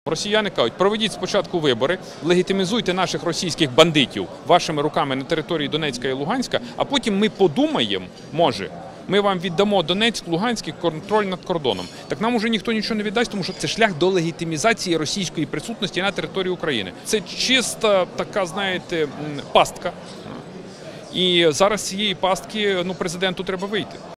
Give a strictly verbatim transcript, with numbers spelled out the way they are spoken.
Росіяни кажуть, проведіть спочатку вибори, легітимізуйте наших російських бандитів вашими руками на території Донецька і Луганська, а потім ми подумаємо, може, ми вам віддамо Донецьк, Луганськ і контроль над кордоном. Так нам уже ніхто нічого не віддасть, тому що це шлях до легітимізації російської присутності на території України. Це чиста така, знаєте, пастка. І зараз з цієї пастки ну, президенту треба вийти.